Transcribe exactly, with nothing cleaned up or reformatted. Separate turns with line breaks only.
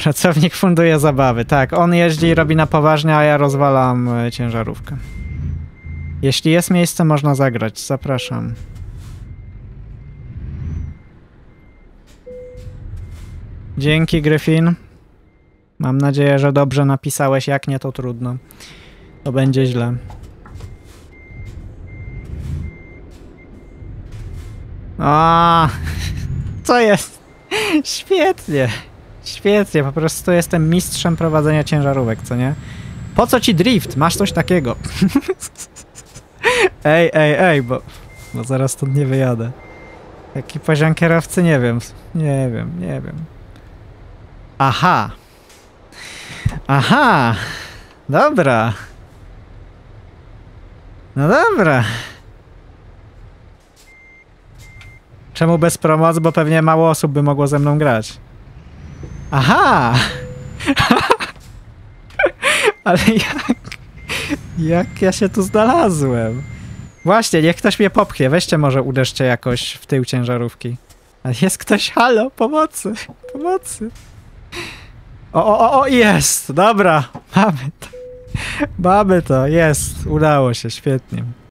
Pracownik funduje zabawy. Tak, on jeździ i robi na poważnie, a ja rozwalam y, ciężarówkę. Jeśli jest miejsce, można zagrać. Zapraszam. Dzięki, Gryfin. Mam nadzieję, że dobrze napisałeś. Jak nie, to trudno. To będzie źle. A, co jest? Świetnie. Świetnie, po prostu jestem mistrzem prowadzenia ciężarówek, co nie? Po co ci drift? Masz coś takiego. Ej, ej, ej, bo, bo zaraz stąd nie wyjadę. Jaki poziom kierowcy? Nie wiem. Nie wiem, nie wiem. Aha. Aha. Dobra. No dobra. Czemu bez promocji? Bo pewnie mało osób by mogło ze mną grać. Aha! Ale jak? Jak ja się tu znalazłem? Właśnie, niech ktoś mnie popchnie. Weźcie może uderzcie jakoś w tył ciężarówki. A jest ktoś? Halo, pomocy! Pomocy! O, o, o, o, jest! Dobra, mamy to. Mamy to, jest. Udało się, świetnie.